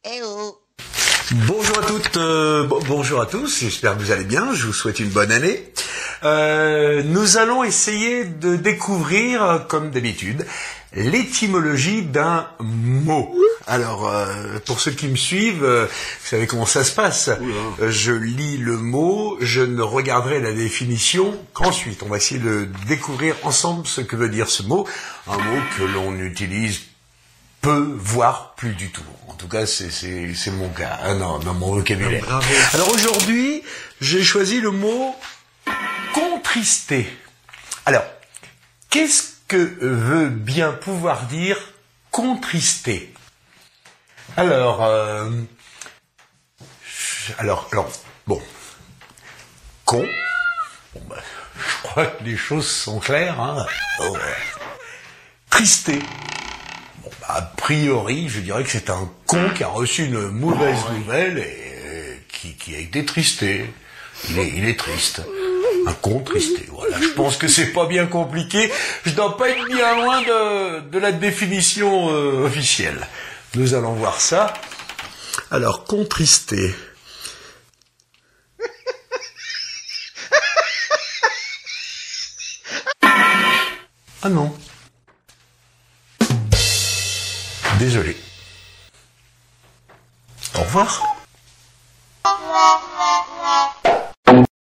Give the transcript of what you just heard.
Eh oh. Bonjour à toutes, bonjour à tous, j'espère que vous allez bien, je vous souhaite une bonne année. Nous allons essayer de découvrir, comme d'habitude, l'étymologie d'un mot. Alors, pour ceux qui me suivent, vous savez comment ça se passe. Je lis le mot, je ne regarderai la définition qu'ensuite. On va essayer de découvrir ensemble ce que veut dire ce mot. Un mot que l'on utilise peu, voire plus du tout. En tout cas, c'est mon cas, dans mon vocabulaire. Bravo. Alors aujourd'hui, j'ai choisi le mot contrister. Alors, qu'est-ce que veut bien pouvoir dire contrister? Alors, bon, con. Bon, je crois que les choses sont claires. Hein. Oh, trister. Bon, a priori, je dirais que c'est un con qui a reçu une mauvaise nouvelle et qui a été tristé. Il est triste. Un con tristé. Voilà. Je pense que c'est pas bien compliqué. Je dois pas être bien loin de la définition officielle. Nous allons voir ça. Alors, contristé. Ah non. Désolé. Au revoir.